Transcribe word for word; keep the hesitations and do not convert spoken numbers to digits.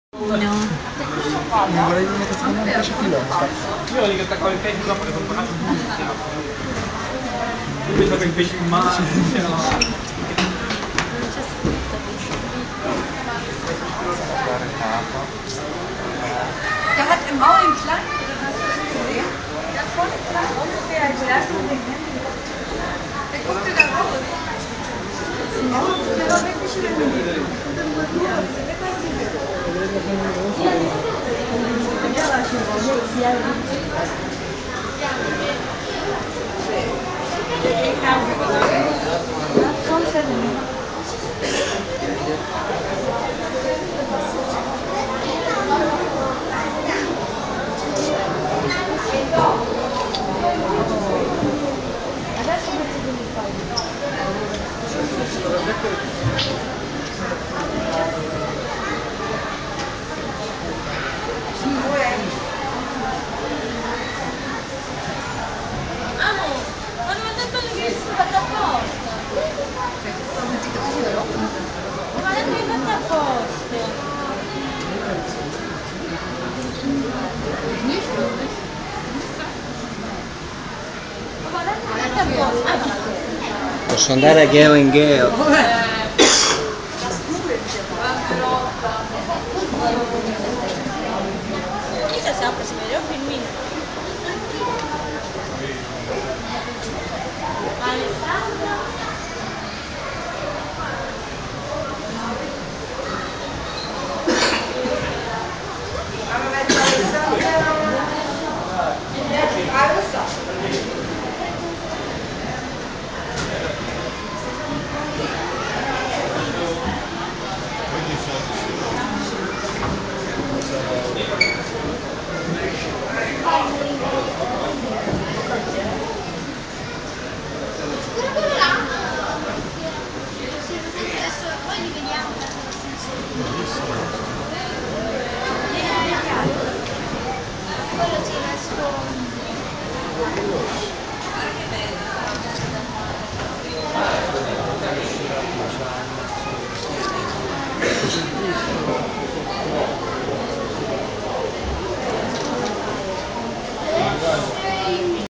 No. Non vorrei dire che secondo me mi piace pilota. Io li attaccavo il pesce dopo che sono tornato in insieme. Io penso che il pesce in mare Der hat im Maul einen kleinen, oder hast du das gesehen? Der hat voll klein, ungefähr als Glas und den Händen. Der guckte da raus. Der war wirklich schlimm. Und dann wurde nur, diese Posso andare a Gale and Gale. Chissà se apre si vede un filmino. Alessandra. Così